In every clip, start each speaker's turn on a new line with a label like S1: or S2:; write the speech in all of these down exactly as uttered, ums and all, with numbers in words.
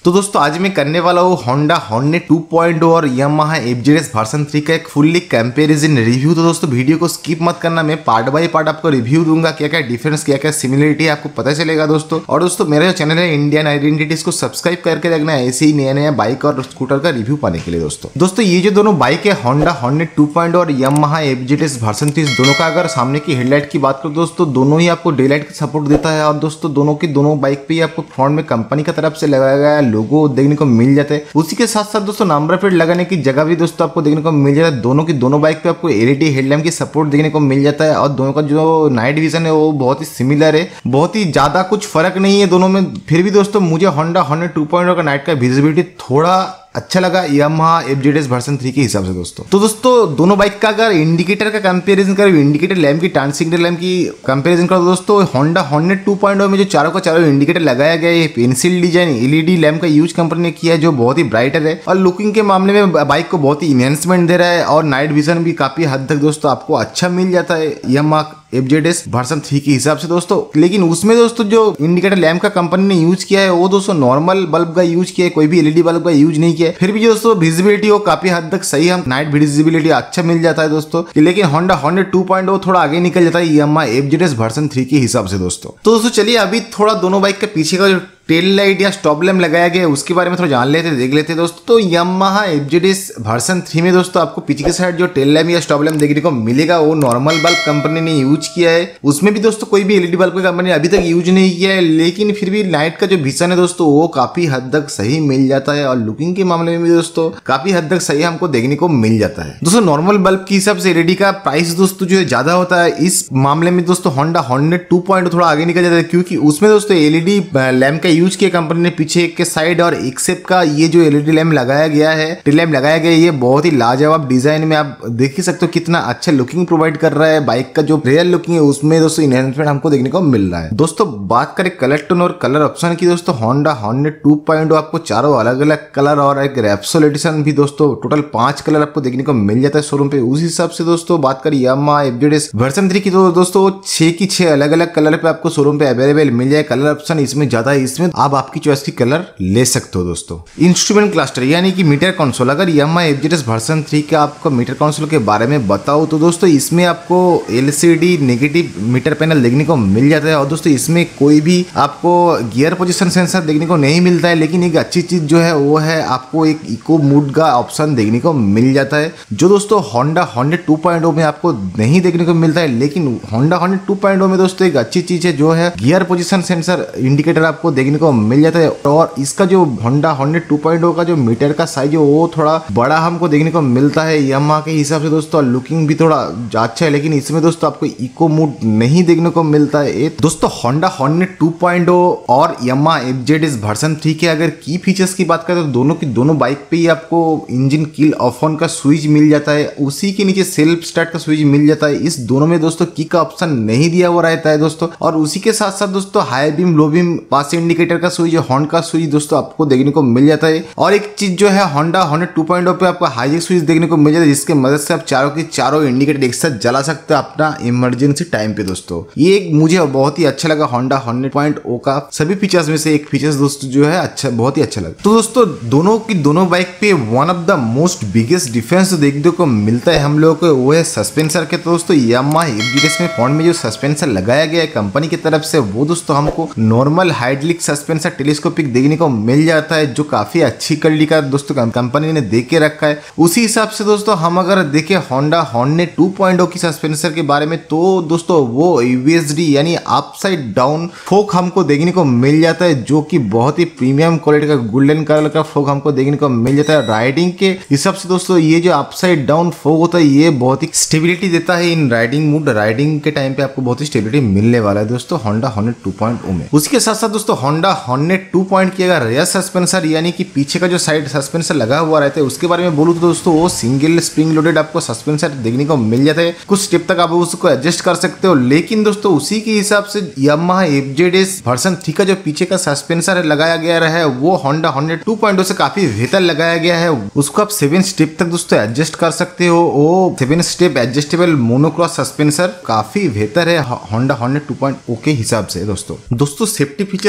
S1: तो दोस्तों आज मैं करने वाला हूँ Honda Hornet two point O और यामाहा एफजेडएस वर्जन थ्री का एक फुल्ली कंपैरिजन रिव्यू। तो दोस्तों वीडियो को स्किप मत करना, मैं पार्ट बाय पार्ट आपको रिव्यू दूंगा, क्या क्या डिफरेंस क्या क्या सिमिलरिटी है आपको पता चलेगा दोस्तों। और दोस्तों मेरा जो चैनल है इंडियन आइडेंटिटीज को सब्सक्राइब करके रखना है ऐसे ही नया नया बाइक और स्कूटर का रिव्यू पाने के लिए। दोस्तों दोस्तों ये जो दोनों बाइक है Honda Hornet two point O और यामाहा एफजेडएस वर्जन थ्री, दोनों का अगर सामने की हेडलाइट की बात करो दोस्तों, दोनों ही आपको डे लाइट का सपोर्ट देता है। और दोस्तों दोनों की दोनों बाइक पे आपको फ्रंट में कंपनी की तरफ से लगाया गया लोगो देखने को मिल जाता है। उसी के साथ साथ दोस्तों नंबर प्लेट लगाने की जगह भी दोस्तों आपको देखने को मिल जाता है। दोनों की दोनों बाइक पे आपको एलईडी हेडलैम्प की सपोर्ट देखने को मिल जाता है। और दोनों का जो नाइट विजन है वो बहुत ही सिमिलर है, बहुत ही ज्यादा कुछ फर्क नहीं है दोनों में। फिर भी दोस्तों मुझे Honda Hornet two point O का नाइट का विजिबिलिटी थोड़ा अच्छा लगा यामाहा एफजेडएस वर्जन थ्री के हिसाब से दोस्तों। तो दोस्तों दोनों बाइक का अगर इंडिकेटर का कंपैरिजन करो, इंडिकेटर लैम्प की टर्न सिग्नल लैम्प की कंपैरिजन करो दोस्तों, Honda Hornet two point O में जो चारों का चारों इंडिकेटर लगाया गया है पेंसिल डिजाइन एलईडी लैम्प का यूज कंपनी ने किया है, जो बहुत ही ब्राइटर है और लुकिंग के मामले में बाइक को बहुत ही इनहेंसमेंट दे रहा है। और नाइट विजन भी काफी हद तक दोस्तों आपको अच्छा मिल जाता है यामाहा एफजेडएस वर्जन थ्री के हिसाब से दोस्तों। लेकिन उसमें दोस्तों जो इंडिकेटर लैम्प का कंपनी ने यूज किया है वो दोस्तों नॉर्मल बल्ब का यूज किया है, कोई भी एलईडी बल्ब का यूज नहीं किया है। फिर भी दोस्तों विजिबिलिटी वो काफी हद तक सही है, नाइट विजिबिलिटी अच्छा मिल जाता है दोस्तों। लेकिन Honda Hornet two point O थोड़ा आगे निकल जाता है यामाहा एफजेडएस वर्जन थ्री के हिसाब से दोस्तों। तो दोस्तों चलिए अभी थोड़ा दोनों बाइक के पीछे का जो टेल लाइट या स्टॉप लैम्प लगाया गया है उसके बारे में थोड़ा जान लेते देख लेते दोस्तों। तो यामाहा एफजेडएस वर्जन थ्री में दोस्तों आपको पीछे के साइड जो टेल लैम्प या स्टॉप लैम्प देखने को मिलेगा वो नॉर्मल बल्ब कंपनी ने यूज किया है। उसमें भी दोस्तों कोई भी एलईडी बल्ब की कंपनी ने अभी तक यूज नहीं किया है। लेकिन फिर भी लाइट का जो विजन है दोस्तों वो काफी हद तक सही मिल जाता है और लुकिंग के मामले में भी दोस्तों काफी हद तक सही हमको देखने को मिल जाता है। दोस्तों नॉर्मल बल्ब के हिसाब से एलईडी का प्राइस दोस्तों जो है ज्यादा होता है, इस मामले में दोस्तों होंडा हॉर्नेट टू पॉइंट थोड़ा आगे निकल जाता है, क्योंकि उसमें दोस्तों एलईडी लैम्प का यूज किया कंपनी ने पीछे के साइड और एक्सेप्ट का ये जो एलईडी लैम्प लगाया गया है टेल लैम्प लगाया गया है, ये बहुत ही लाजवाब डिजाइन में आप देख ही सकते हो कितना अच्छा लुकिंग प्रोवाइड कर रहा है। बाइक का जो रियल लुकिंग है उसमें दोस्तों इनहेंसमेंट हमको देखने को मिल रहा है। दोस्तों बात करें कलर टोन और कलर ऑप्शन की दोस्तों, Honda Hornet two point O आपको चारों अलग अलग कलर और एक रेप्सोल एडिशन भी दोस्तों टोटल पांच कलर आपको देखने को मिल जाता है शोरूम पे। उस हिसाब से दोस्तों बात करें यामाहा एफजेडएस वर्जन थ्री की तो दोस्तों छह की छह अलग अलग कलर पे आपको शोरूम पे अवेलेबल मिल जाए। कलर ऑप्शन इसमें ज्यादा है, इसमें आप आपकी चॉइस की कलर ले सकते हो दोस्तों। इंस्ट्रूमेंट क्लस्टर यानी कि मीटर कंसोल, अगर यामाहा एफजेडएस वर्जन थ्री का आपको मीटर कंसोल के बारे में बताओ तो दोस्तों इसमें आपको एलसीडी नेगेटिव मीटर पैनल देखने को मिल जाता है। और दोस्तों इसमें कोई भी आपको गियर पोजीशन सेंसर देखने को नहीं मिलता है। लेकिन एक अच्छी चीज जो है वो है आपको एक इको मोड का ऑप्शन देखने को मिल जाता है, जो दोस्तों Honda Hornet two point O में आपको नहीं देखने को मिलता है। लेकिन Honda Hornet two point O में दोस्तों एक अच्छी चीज है जो है गियर पोजीशन सेंसर इंडिकेटर आपको देखने को मिल जाता है। और इसका जो Honda Hornet two point O का जो मीटर का साइज है वो थोड़ा बड़ा हमको देखने को मिलता है यामाहा के हिसाब से दोस्तों। लुकिंग भी थोड़ा अच्छा है, लेकिन इसमें दोस्तों आपको इको मोड नहीं देखने को मिलता है। दोस्तों Honda Hornet two point O और यामाहा एफजेडएस वर्जन थ्री के अगर की फीचर्स की बात करें तो दोनों की दोनों बाइक पे ही आपको इंजन किल ऑफ ऑन का स्विच मिल जाता है, उसी के नीचे सेल्फ स्टार्ट का स्विच मिल जाता है। इस दोनों में दोस्तों की का ऑप्शन नहीं दिया हुआ रहता है दोस्तों। और उसी के साथ साथ दोस्तों high beam low beam pass indicator का स्विच हॉर्न का स्विच दोस्तों आपको देखने को मिल जाता है। और एक चीज जो है Honda Hornet two point O पे आपको हाईजेक स्विच देखने को मिल जाता है, जिसके मदद से आप चारों की चारों इंडिकेटर एक साथ जला सकते हो अपना इमरजेंसी टाइम पे दोस्तों। ये एक मुझे बहुत ही अच्छा लगा होंडा हॉर्नेट पॉइंट ओ का सभी फीचर्स में से एक फीचर्स दोस्तों जो है अच्छा बहुत ही अच्छा लगा। तो दोस्तों दोनों की दोनों बाइक पे one of the most biggest difference देखने को मिलता है हम लोगों को, वो है सस्पेंसर के। तो दोस्तों यामाहा एफजेडएस में फ्रंट में जो सस्पेंसर लगाया गया है कंपनी की तरफ से वो दोस्तों हमको नॉर्मल हाइड्रोलिक सस्पेंसर टेलीस्कोपिक देखने को मिल जाता है, जो काफी अच्छी क्वालिटी का दोस्तों कंपनी ने दे के रखा है। उसी हिसाब से दोस्तों हम अगर देखें Honda Hornet two point O की सस्पेंसर के बारे में तो दोस्तों वो यूएसडी यानी अपसाइड डाउन फोक हमको देखने को मिल जाता है, जो कि बहुत ही प्रीमियम क्वालिटी का गोल्डन कलर का फोक हमको देखने को मिल जाता है। राइडिंग के हिसाब से दोस्तों ये जो अपसाइड डाउन फोक होता है ये बहुत ही स्टेबिलिटी देता है इन राइडिंग मूड। राइडिंग के टाइम पे आपको बहुत ही स्टेबिलिटी मिलने वाला है दोस्तों Honda Hornet two point O में। उसके साथ साथ दोस्तों होंडा हॉर्नेट टू पॉइंट की अगर रेयर सस्पेंसर यानी कि पीछे का जो साइड सस्पेंसर लगा हुआ रहता है उसके बारे में बोलूं तो दोस्तों वो सिंगल स्प्रिंग लोडेड आपको सस्पेंसर देखने को मिल जाता है। कुछ स्टेप तक आप उसको एडजस्ट कर सकते हो। लेकिन दोस्तों उसी के हिसाब से यामाहा एफजेडएस वर्जन थ्री का जो पीछे का सस्पेंसर लगाया गया है वो Honda Hornet two point O से काफी बेहतर लगाया गया है। उसको आप सेवन स्टेप तक दोस्तों एडजस्ट कर सकते हो। वो seven step adjustable monocross suspension काफी बेहतर है Honda Hornet two point O के हिसाब से दोस्तों। दोस्तों सेफ्टी फीचर्स यानी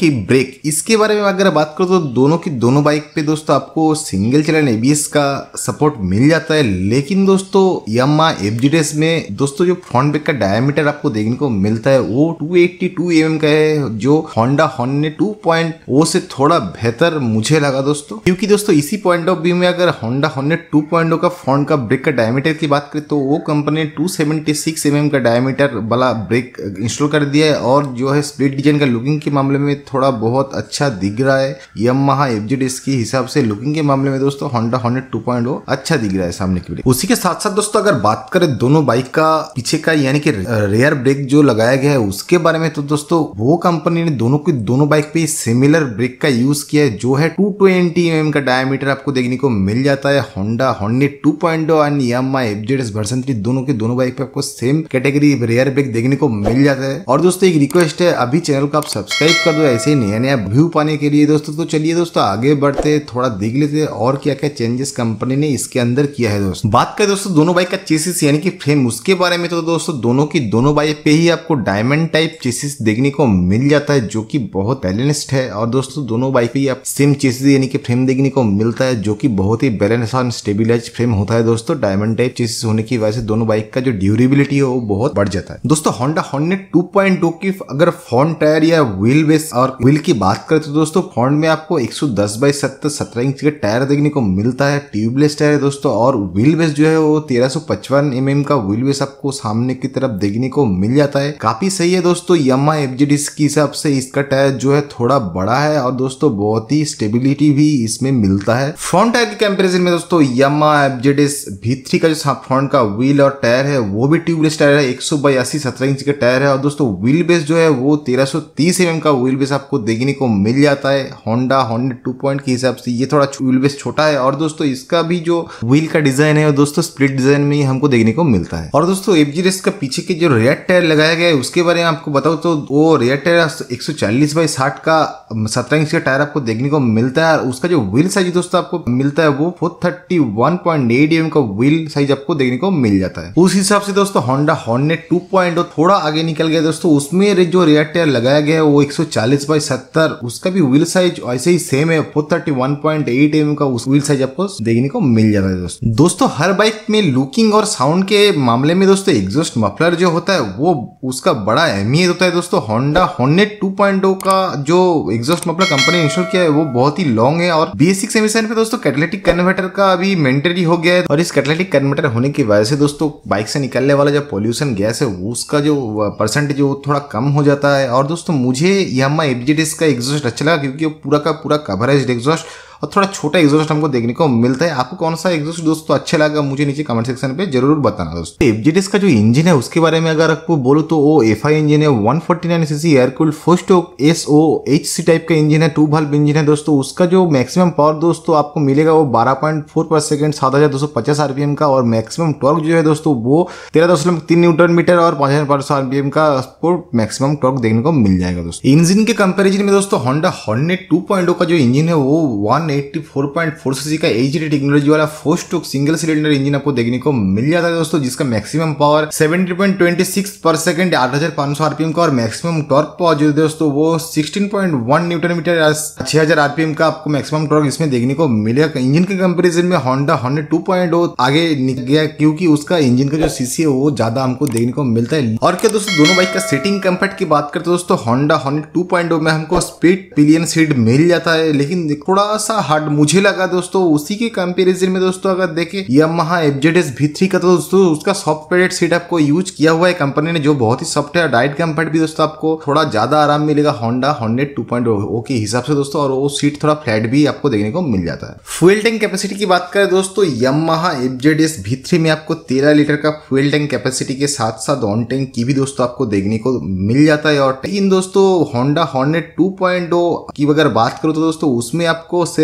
S1: की ब्रेक, इसके बारे में अगर बात करो तो दोनों की दोनों बाइक पे दोस्तों आपको सिंगल चैनल एबीएस का सपोर्ट मिल जाता है। लेकिन दोस्तों यामाहा एफजेडएस में दोस्तों जो फ्रंट ब्रेक का डायमीटर आपको देखने को मिलता है वो दो सौ बयासी एम एम का है, जो Honda Hornet two point O से थोड़ा बेहतर मुझे लगा दोस्तों। क्योंकि दोस्तों इसी पॉइंट ऑफ व्यू में अगर Honda Hornet two point O का फ्रंट का ब्रेक का डायमीटर की बात करें तो वो कंपनी ने दो सौ छिहत्तर एम एम का डायमीटर वाला ब्रेक इंस्टॉल कर दिया है और जो है स्प्लिट डिजाइन का लुकिंग के मामले में थोड़ा बहुत अच्छा दिख रहा है। यामाहा एफजेडएस के हिसाब से लुकिंग के मामले में दोस्तों Honda Hornet two point O अच्छा दिख रहा है सामने की ब्रेक। उसी के साथ साथ दोस्तों अगर बात करें दोनों बाइक का पीछे का यानी कि रेयर ब्रेक जो लगाया गया है उसके बारे में तो दोस्तों वो कंपनी ने दोनों की दोनों बाइक पे सिमिलर ब्रेक का यूज किया है, जो है दो सौ बीस एम एम का डायमीटर आपको देखने को मिल जाता है। Honda Hornet two point O and Yamaha FZS version three दोनों के दोनों बाइक पे आपको सेम कैटेगरी रेयर ब्रेक देखने को मिल जाता है। और दोस्तों एक रिक्वेस्ट है, अभी चैनल को आप सब्सक्राइब कर दो ऐसे ही नया नया व्यू पाने के लिए दोस्तों। तो चलिए दोस्तों आगे बढ़ते थोड़ा देख लेते और क्या क्या चेंजेस कंपनी ने इसके अंदर किया है। दोस्तों बात करें दोस्तों दोनों बाइक का चेसिस यानी कि फ्रेम, उसके बारे में तो दोस्तों दोनों की दोनों बाइक पे ही आपको डायमंड टाइप चेसिस देखने को मिल जाता है, जो कि बहुत बैलेंस्ड है। और दोस्तों दोनों बाइक पे ही आप सेम चेसिस यानी कि फ्रेम देखने को मिलता है, जो कि बहुत ही बैलेंस और स्टेबिलाइज फ्रेम होता है दोस्तों। डायमंड टाइप चेसिस होने की वजह से दोनों बाइक का जो ड्यूरेबिलिटी है वो बहुत बढ़ जाता है। दोस्तों Honda Hornet two point O की अगर फ्रंट टायर या व्हील बेस और व्हील की बात करें तो दोस्तों फ्रंट में आपको एक सौ दस बाई सत्तर सत्रह इंच का टायर देखने को मिलता है, ट्यूबलेस टायर है दोस्तों। और व्हील बेस जो है वो तेरह सौ पचपन एम एम का व्हील बेस आपको सामने की तरफ देखने को मिल जाता है, काफी सही है दोस्तों। यामाहा एफजेडएस के हिसाब से इसका टायर जो है थोड़ा बड़ा है और दोस्तों बहुत ही स्टेबिलिटी भी इसमें मिलता है। फ्रंट टायर के कंपैरिजन में दोस्तों यामाहा एफजेडएस वी थ्री का जो फ्रंट का व्हील और टायर है वो भी ट्यूबलेस टायर है, एक सौ बयासी सत्रह इंच का टायर है। और दोस्तों व्हील बेस जो है वो तेरह सौ तीस एम एम का व्हील बेस आपको देखने को मिल जाता है। होंडा हॉर्नेट टू पॉइंट के हिसाब से ये थोड़ा व्हील बेस छोटा है और दोस्तों इसका भी जो व्हील का डिजाइन है दोस्तों स्प्लिट डिजाइन में ही हमको देखने को मिलता है। और दोस्तों एफजेडएस का पीछे के जो रेयर टायर लगाया गया है उसके बारे में आपको बताऊं तो वो रेयर टायर एक सौ चालीस बाई साठ का सत्रह इंच का टायर आपको देखने को मिलता है। और उसका जो व्हील साइज दोस्तों आपको मिलता है वो चार सौ इकतीस पॉइंट आठ एम एम का व्हील साइज आपको देखने को मिल जाता है। उस हिसाब से दोस्तों Honda Hornet two point O थोड़ा आगे निकल गया दोस्तों, उसमें जो रेयर टायर लगाया गया है वो एक सौ चालीस बाई सत्तर, उसका भी व्हील साइज ऐसे ही सेम है, चार सौ इकतीस पॉइंट आठ एम एम का उस व्हील साइज आपको देखने को मिल जाता है दोस्तों। दोस्तों हर बाइक में लुकिंग और साउंड के मामले में दोस्तों एग्जॉस्ट मफलर जो होता है वो उसका बड़ा अहमियत होता है दोस्तों। Honda Hornet two point O का जो एग्जॉस्ट मफलर कंपनी ने इंस्टॉल किया है वो बहुत ही लॉन्ग है और बी एस सिक्स एमिशन पे दोस्तों कैटालिटिक कन्वर्टर का अभी मैंडेटरी हो गया है। और इस कैटालिटिक कन्वर्टर होने की वजह से दोस्तों बाइक से निकलने वाला जो पोल्यूशन गैस है उसका जो परसेंटेज वो थोड़ा कम हो जाता है। और दोस्तों मुझे यामाहा एफजेडएस का एग्जॉस्ट अच्छा लगा क्योंकि वो पूरा का पूरा कवरेज एग्जॉस्ट और थोड़ा छोटा एग्जॉस्ट हमको देखने को मिलता है। आपको कौन सा एग्जॉस्ट दोस्तों अच्छा लगा मुझे नीचे कमेंट सेक्शन पे जरूर बताना दोस्तों। एफजेडएस का जो इंजन है उसके बारे में अगर आपको बोलो तो वो एफआई इंजन है, one forty nine CC air cooled four stroke SO HC type का इंजन है, टू वाल्व इंजन है दोस्तों। उसका जो मैक्सिमम पावर दोस्तों आपको मिलेगा वो बारह पॉइंट फोर पर सेकंड सात हजार दो सौ पचास आरपीएम का। और मैक्सिमम टॉर्क जो है दोस्तों वो तेरह दशमलव तीन न्यूटन मीटर और पांच हजार पांच सौ आरपीएम का मैक्सिमम टॉर्क देखने को मिल जाएगा दोस्तों। इंजन के कंपेरिजन में दोस्तों Honda Hornet two point O का जो इंजन है वो one eighty four point four CC का एचडी टेक्नोलॉजी वाला four stroke single cylinder engine आपको देखने को मिल जाता है दोस्तों, जिसका मैक्सिमम पावर सत्रह पॉइंट दो छह पर सेकंड आठ हजार पांच सौ आरपीएम का और मैक्सिमम टॉर्क पावर जो दोस्तों वो सोलह पॉइंट वन न्यूटन मीटर छह हजार आरपीएम का आपको मैक्सिमम टॉर्क इसमें देखने को मिलेगा। इंजन के कंपैरिजन में Honda Hornet two point O आगे निकल गया क्योंकि उसका इंजन का जो सीसी है वो ज्यादा हमको देखने को मिलता है। और क्या दोस्तों दोनों बाइक का सीटिंग कंफर्ट की बात करते दोस्तों Honda Hornet two point O में हमको स्प्लिट पिलियन सीट मिल जाता है, लेकिन थोड़ा सा हार्ड मुझे लगा दोस्तों। उसी के कंपैरिजन में दोस्तों अगर देखें यामाहा एफजेडएस वी थ्री का तो दोस्तों उसका सॉफ्ट पैडेड सीट आपको यूज किया हुआ है कंपनी ने, जो बहुत ही सॉफ्ट है। डाइट कंफर्ट भी दोस्तों आपको थोड़ा ज्यादा आराम मिलेगा Honda Hornet two point O के हिसाब से दोस्तों, और वो सीट थोड़ा फ्लैट भी आपको देखने को मिल जाता है। फ्यूल टैंक कैपेसिटी की बात करें दोस्तों यामाहा एफजेडएस वी थ्री में आपको तेरह लीटर का फ्यूल टैंक कैपेसिटी के साथ साथ ऑन टैंक की भी दोस्तों आपको देखने को मिल जाता है। और लेकिन दोस्तों Honda Hornet two point O की अगर बात करो तो दोस्तों उसमें आपको सिर्फ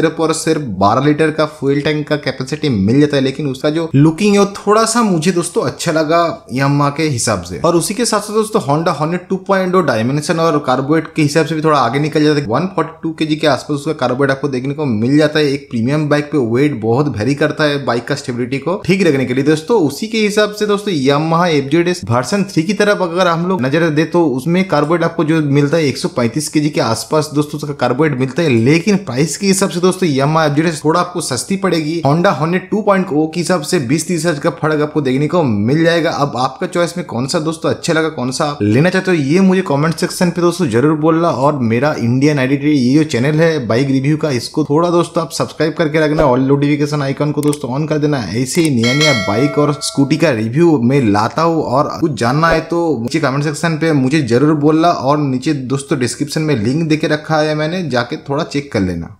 S1: पर सिर्फ बारह लीटर का फ्यूल टैंक का कैपेसिटी मिल जाता है, लेकिन उसका जो लुकिंग है वो थोड़ा सा मुझे दोस्तों अच्छा लगा यामाहा के हिसाब से। और उसी के साथ साथ दोस्तों Honda Hornet two point O dimension और कार्बोरेट के हिसाब से भी थोड़ा आगे निकल जाता है। वन फोर्टी टू केजी के आसपास उसका कार्बोरेट आपको देखने को मिल जाता है। एक प्रीमियम बाइक पे वेट बहुत भारी करता है बाइक का स्टेबिलिटी को ठीक रखने के लिए दोस्तों। उसी के हिसाब से दोस्तों यामाहा एफजेडएस वर्जन थ्री की तरफ अगर हम लोग नजर दे तो उसमें कार्बोरेट आपको जो मिलता है एक सौ पैंतीस केजी के आसपास दोस्तों उसका कार्बोरेट मिलता है, लेकिन प्राइस के हिसाब से दोस्तों यामाहा एफजेडएस थोड़ा आपको सस्ती पड़ेगी। Honda Hornet two point O के हिसाब से बीस तीस हजार का फर्क आपको देखने को मिल जाएगा। अब आपका चॉइस में कौन सा दोस्तों अच्छा लगा, कौन सा आप लेना चाहते हो, ये मुझे कमेंट सेक्शन पे दोस्तों जरूर बोलना। और मेरा इंडियन आइडेंटिटी ये जो चैनल है बाइक रिव्यू का, इसको थोड़ा दोस्तों आप सब्सक्राइब करके रखना, ऑल नोटिफिकेशन आइकन को दोस्तों ऑन कर देना। ऐसे ही नया नया बाइक और स्कूटी का रिव्यू मैं लाता हूँ, और कुछ जानना है तो नीचे कमेंट सेक्शन पे मुझे जरूर बोलना, और नीचे दोस्तों डिस्क्रिप्शन में लिंक देके रखा है मैंने, जाके थोड़ा चेक कर लेना।